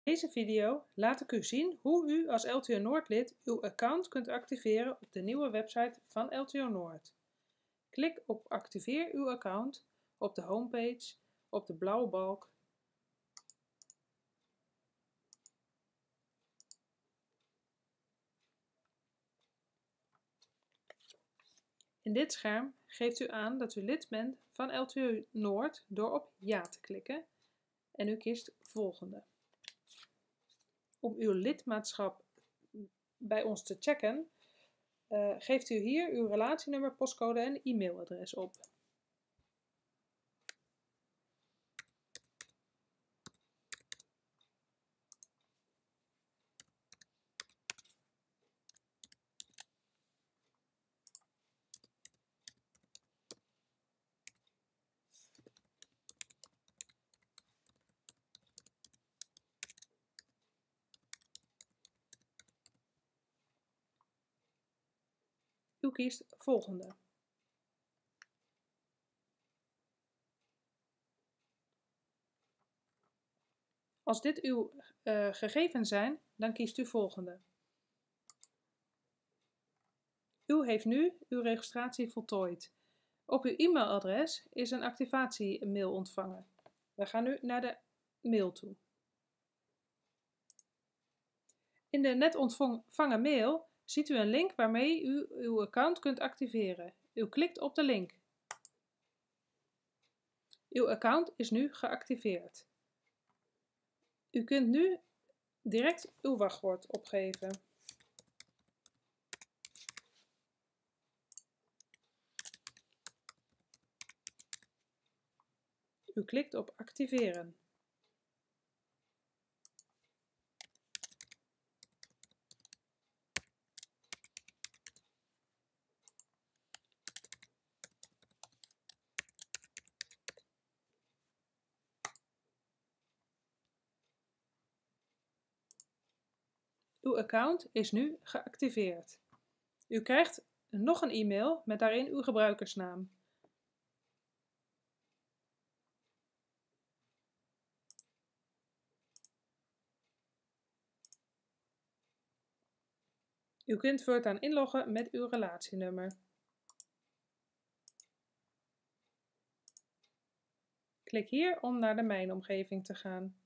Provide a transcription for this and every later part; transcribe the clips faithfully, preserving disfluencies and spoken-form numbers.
In deze video laat ik u zien hoe u als L T O Noord lid uw account kunt activeren op de nieuwe website van L T O Noord. Klik op Activeer uw account op de homepage op de blauwe balk. In dit scherm geeft u aan dat u lid bent van L T O Noord door op Ja te klikken en u kiest Volgende. Om uw lidmaatschap bij ons te checken, uh, geeft u hier uw relatienummer, postcode en e-mailadres op. U kiest Volgende. Als dit uw uh, gegevens zijn, dan kiest u Volgende. U heeft nu uw registratie voltooid. Op uw e-mailadres is een activatiemail ontvangen. We gaan nu naar de mail toe. In de net ontvangen mail ziet u een link waarmee u uw account kunt activeren. U klikt op de link. Uw account is nu geactiveerd. U kunt nu direct uw wachtwoord opgeven. U klikt op Activeren. Uw account is nu geactiveerd. U krijgt nog een e-mail met daarin uw gebruikersnaam. U kunt voortaan inloggen met uw relatienummer. Klik hier om naar de mijnomgeving te gaan.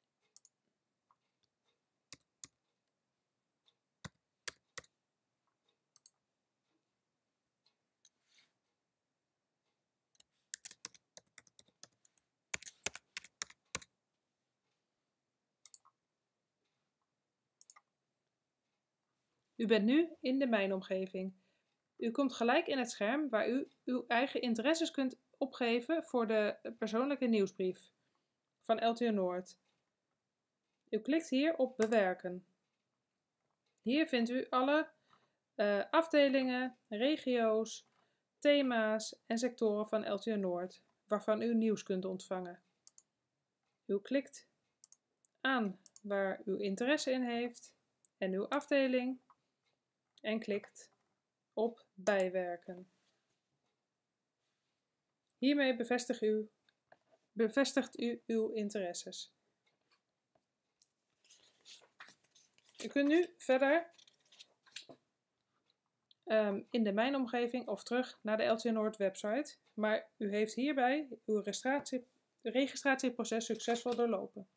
U bent nu in de mijnomgeving. U komt gelijk in het scherm waar u uw eigen interesses kunt opgeven voor de persoonlijke nieuwsbrief van L T O Noord. U klikt hier op Bewerken. Hier vindt u alle uh, afdelingen, regio's, thema's en sectoren van L T O Noord, waarvan u nieuws kunt ontvangen. U klikt aan waar u interesse in heeft en uw afdeling en klikt op Bijwerken. Hiermee bevestigt u, bevestigt u uw interesses. U kunt nu verder um, in de mijnomgeving of terug naar de L T O Noord website, maar u heeft hierbij uw registratie, registratieproces succesvol doorlopen.